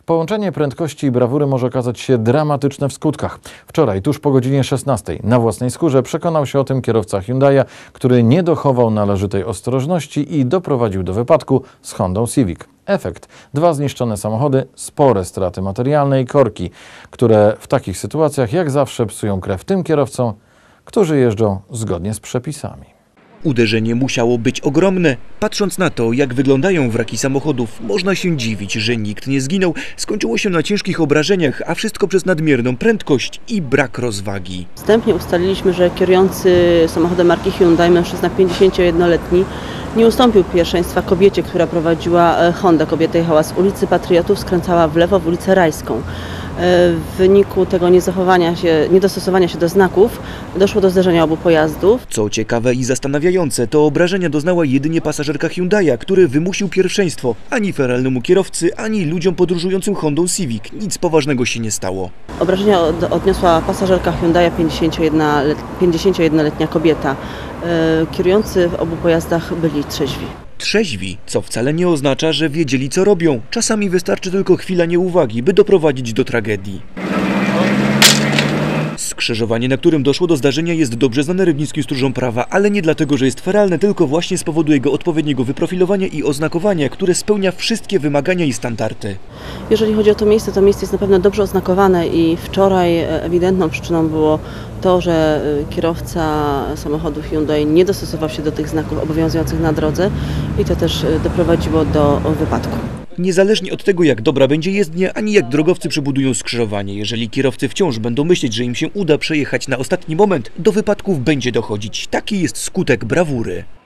Połączenie prędkości i brawury może okazać się dramatyczne w skutkach. Wczoraj, tuż po godzinie 16, na własnej skórze przekonał się o tym kierowca Hyundai'a, który nie dochował należytej ostrożności i doprowadził do wypadku z Hondą Civic. Efekt: 2 zniszczone samochody, spore straty materialne i korki, które w takich sytuacjach jak zawsze psują krew tym kierowcom, którzy jeżdżą zgodnie z przepisami. Uderzenie musiało być ogromne. Patrząc na to, jak wyglądają wraki samochodów, można się dziwić, że nikt nie zginął. Skończyło się na ciężkich obrażeniach, a wszystko przez nadmierną prędkość i brak rozwagi. Wstępnie ustaliliśmy, że kierujący samochodem marki Hyundai, mężczyzna 51-letni, nie ustąpił pierwszeństwa kobiecie, która prowadziła Hondę. Kobieta jechała z ulicy Patriotów, skręcała w lewo w ulicę Rajską. W wyniku tego niedostosowania się do znaków doszło do zderzenia obu pojazdów. Co ciekawe i zastanawiające, to obrażenia doznała jedynie pasażerka Hyundai'a, który wymusił pierwszeństwo. Ani feralnemu kierowcy, ani ludziom podróżującym Hondą Civic. Nic poważnego się nie stało. Obrażenia odniosła pasażerka Hyundai'a, 51-letnia kobieta. Kierujący w obu pojazdach byli trzeźwi. Trzeźwi, co wcale nie oznacza, że wiedzieli, co robią. Czasami wystarczy tylko chwila nieuwagi, by doprowadzić do tragedii. Skrzyżowanie, na którym doszło do zdarzenia, jest dobrze znane rybnickim stróżom prawa, ale nie dlatego, że jest feralne, tylko właśnie z powodu jego odpowiedniego wyprofilowania i oznakowania, które spełnia wszystkie wymagania i standardy. Jeżeli chodzi o to miejsce jest na pewno dobrze oznakowane i wczoraj ewidentną przyczyną było to, że kierowca samochodu Hyundai nie dostosował się do tych znaków obowiązujących na drodze i to też doprowadziło do wypadku. Niezależnie od tego, jak dobra będzie jezdnia, ani jak drogowcy przebudują skrzyżowanie, jeżeli kierowcy wciąż będą myśleć, że im się uda przejechać na ostatni moment, do wypadków będzie dochodzić. Taki jest skutek brawury.